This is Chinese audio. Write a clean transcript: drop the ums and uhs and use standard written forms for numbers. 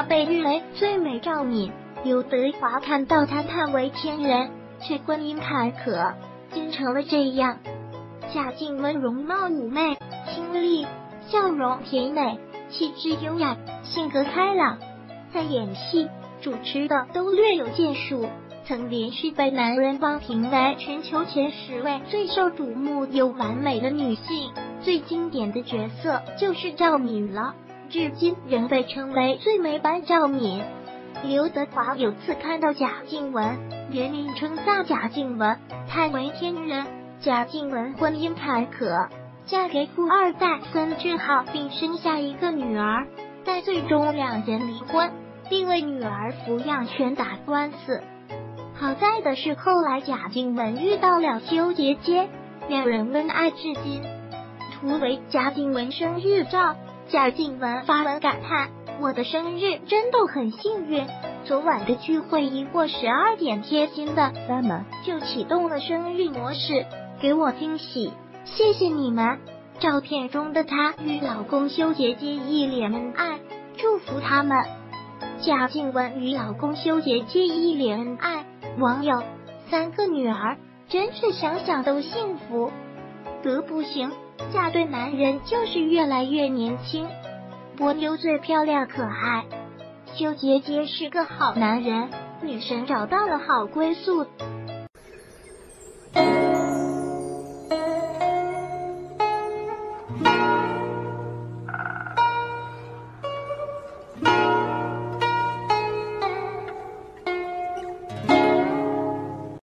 被誉为最美赵敏，刘德华看到她叹为天人，却婚姻坎坷，竟成了这样。贾静雯容貌妩媚、清丽，笑容甜美，气质优雅，性格开朗，在演戏、主持的都略有建树，曾连续被男人帮评为全球前10位最受瞩目又完美的女性。最经典的角色就是赵敏了，至今仍被称为最美版赵敏。刘德华有次看到贾静雯，连连称赞贾静雯叹为天人。贾静雯婚姻坎坷，嫁给富二代孙俊浩，并生下一个女儿，但最终两人离婚，并为女儿抚养权打官司。好在的是，后来贾静雯遇到了修杰楷，两人恩爱至今。图为贾静雯生日照，贾静雯发文感叹：“我的生日真的很幸运，昨晚的聚会一过12点，贴心的 Summer 就启动了生日模式，给我惊喜，谢谢你们。”照片中的她与老公修杰楷一脸恩爱，祝福他们。贾静雯与老公修杰楷一脸恩爱，网友：3个女儿，真是想想都幸福。得不行，嫁对男人就是越来越年轻。波妞最漂亮可爱，修杰楷是个好男人，女神找到了好归宿。